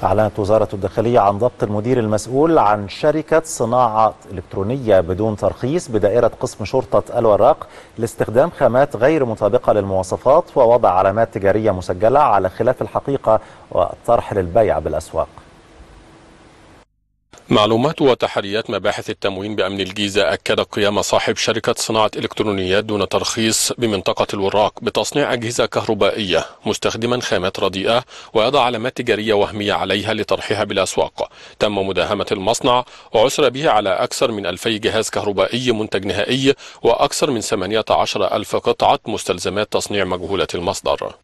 أعلنت وزارة الداخلية عن ضبط المدير المسؤول عن شركة صناعة إلكترونية بدون ترخيص بدائرة قسم شرطة الوراق لاستخدام خامات غير مطابقة للمواصفات ووضع علامات تجارية مسجلة على خلاف الحقيقة والطرح للبيع بالأسواق. معلومات وتحريات مباحث التموين بأمن الجيزة أكد قيام صاحب شركة صناعة إلكترونيات دون ترخيص بمنطقة الوراق بتصنيع أجهزة كهربائية مستخدما خامات رديئة ويضع علامات تجارية وهمية عليها لطرحها بالأسواق. تم مداهمة المصنع وعثر به على أكثر من 2000 جهاز كهربائي منتج نهائي وأكثر من 18,000 قطعة مستلزمات تصنيع مجهولة المصدر.